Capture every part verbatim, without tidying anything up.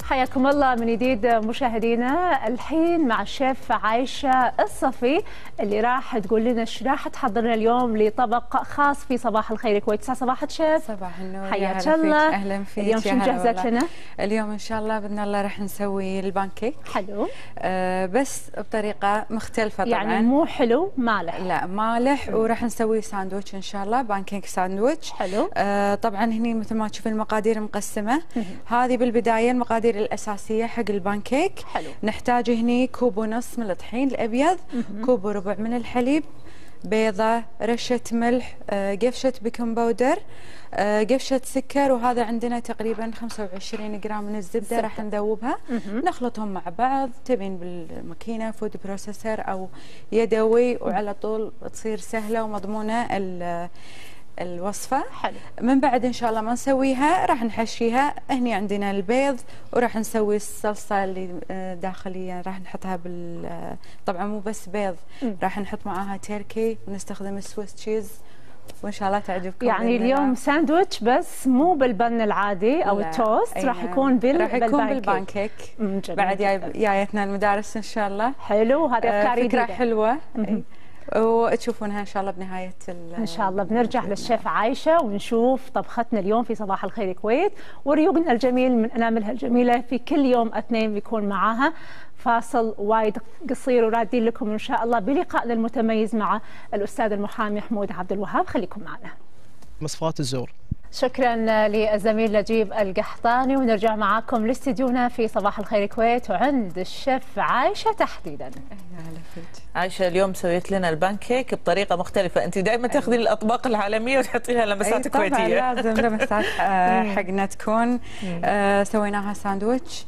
حياكم الله من جديد مشاهدينا. الحين مع الشيف عايشة الصفي اللي راح تقول لنا ايش راح تحضر لنا اليوم لطبق خاص في صباح الخير كويت. تسعة صباح شيف. صباح النور. حياك الله. اهلا فيك. اليوم شو مجهزت لنا؟ اليوم ان شاء الله باذن الله راح نسوي البانكيك. حلو. آه بس بطريقه مختلفه طبعا. يعني مو حلو مالح. لا مالح. وراح نسوي ساندويتش ان شاء الله، بانكيك ساندويتش. حلو. آه طبعا هني مثل ما تشوفين المقادير مقسمه. هذه بالبدايه المقادير الاساسيه حق البانكيك. حلو. نحتاج هني كوب ونص من الطحين الابيض، كوب وربع من الحليب، بيضه، رشه ملح، آه قفشه بيكنج باودر، آه قفشه سكر، وهذا عندنا تقريبا خمسة وعشرين جرام من الزبده راح نذوبها. نخلطهم مع بعض، تبين بالماكينه فود بروسيسور او يدوي، وعلى طول تصير سهله ومضمونه الوصفه. حلو. من بعد ان شاء الله ما نسويها راح نحشيها. هني عندنا البيض، وراح نسوي الصلصه اللي داخليا راح نحطها بال طبعا مو بس بيض، راح نحط معاها تركي ونستخدم السويس تشيز، وان شاء الله تعجبكم. يعني اليوم ساندويتش بس مو بالبن العادي او التوست، راح يكون بال راح يكون بالبانكيك بعد جايتنا المدارس ان شاء الله. حلو. هذه افكار جديده، فكره حلوه وتشوفونها ان شاء الله بنهايه ان شاء الله. بنرجع للشيف عايشه ونشوف طبختنا اليوم في صباح الخير كويت، وريوقنا الجميل من اناملها الجميله. في كل يوم اثنين بيكون معاها فاصل وايد قصير، ورادين لكم ان شاء الله بلقائنا المتميز مع الاستاذ المحامي حمود عبد الوهاب. خليكم معنا. مصفات الزور. شكرا للزميل نجيب القحطاني، ونرجع معاكم لاستديونا في صباح الخير كويت وعند الشيف عايشه تحديدا. عايشه اليوم سويت لنا البانكيك بطريقه مختلفه. انت دائما تاخذين الاطباق العالميه وتحطي لها لمسات كويتيه. طبعا لازم لمسات حقنا تكون. آه سويناها ساندويتش.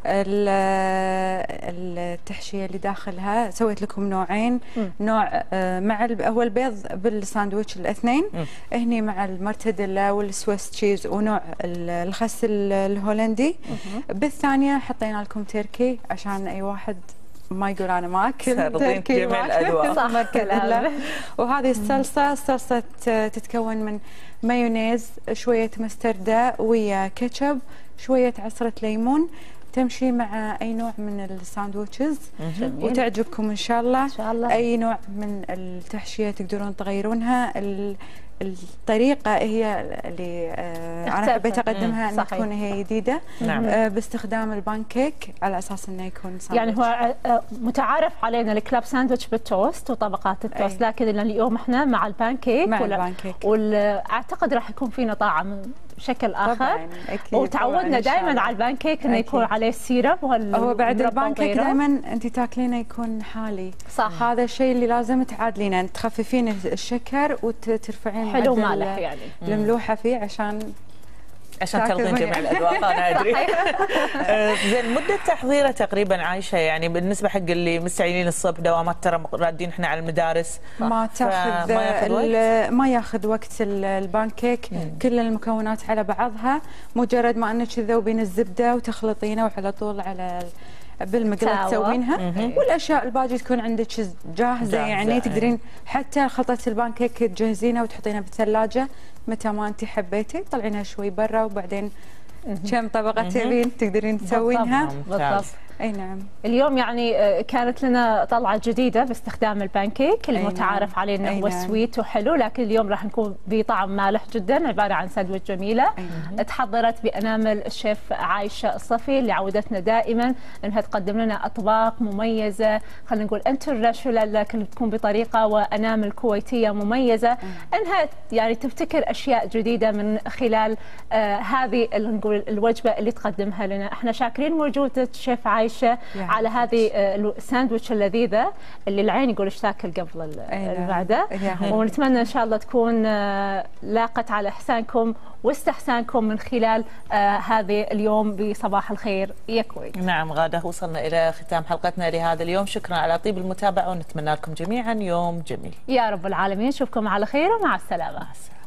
التحشيه اللي داخلها سويت لكم نوعين. نوع آه مع هو البيض بالساندويتش الاثنين، هني مع المرتديلا والسويس تشيز ونوع الخس الهولندي. بالثانيه حطينا لكم تركي عشان اي واحد ما يقول انا ما اكل تركي. جميع الالوان. صح الكلام. وهذه الصلصه الصلصه تتكون من مايونيز، شويه مستردة ويا كاتشب، شويه عصره ليمون، تمشي مع اي نوع من الساندويتشز وتعجبكم ان شاء الله. ان شاء الله. اي نوع من التحشيه تقدرون تغيرونها. الطريقه هي اللي آه انا حبيت اقدمها ان تكون هي جديده. نعم. آه باستخدام البانكيك على اساس انه يكون ساندويتش. يعني هو متعارف علينا الكلاب ساندويتش بالتوست وطبقات التوست، أي. لكن اليوم احنا مع البانكيك مع البانكيك، واعتقد راح يكون فينا طعم بشكل اخر. طبعا اكيد. وتعودنا دائما على البانكيك انه يكون عليه السيرب. هو بعد البانكيك دائما انت تاكلينه يكون حالي. صح. هذا الشيء اللي لازم تعادلينه، تخففين الشكر وترفعين حلو مالح يعني الملوحه فيه عشان عشان تاخذين جميع الاذواق. انا ادري. زين مده تحضيره تقريبا عايشه، يعني بالنسبه حق اللي مستعجلين الصبح دوامات ترى رادين احنا على المدارس، ما تاخذ ما ياخذ وقت, ما ياخذ وقت البانكيك. مم. كل المكونات على بعضها، مجرد ما انك تذوبين الزبده وتخلطينه وعلى طول على بالمقلاة تسوينها، والاشياء الباقي تكون عندك جاهزه. يعني تقدرين حتى خلطه البانكيك تجهزينها وتحطينها بالثلاجه متى ما انت حبيتي، تطلعينها شوي برا وبعدين كم طبقه تبين تقدرين تسوينها. بالضبط. اي نعم. اليوم يعني كانت لنا طلعه جديده باستخدام البانكيك المتعارف نعم. عليه انه هو نعم. سويت وحلو، لكن اليوم راح نكون بطعم مالح جدا، عباره عن ساندويتش جميله. نعم. تحضرت بانامل الشيف عايشه الصفي اللي عودتنا دائما انها تقدم لنا اطباق مميزه، خلينا نقول انترناشونال، لكن تكون بطريقه وانامل كويتيه مميزه. نعم. انها يعني تبتكر اشياء جديده من خلال آه هذه نقول الوجبه اللي تقدمها لنا. احنا شاكرين وجودك شيف عايشه عايشه على هذه الساندويتش اللذيذه اللي العين يقول ايش تاكل قبل المعده. ونتمنى ان شاء الله تكون لاقت على احسانكم واستحسانكم من خلال آه هذه اليوم بصباح الخير يا كويت. نعم غاده، وصلنا الى ختام حلقتنا لهذا اليوم. شكرا على طيب المتابعه، ونتمنى لكم جميعا يوم جميل. يا رب العالمين. نشوفكم على خير ومع السلامه.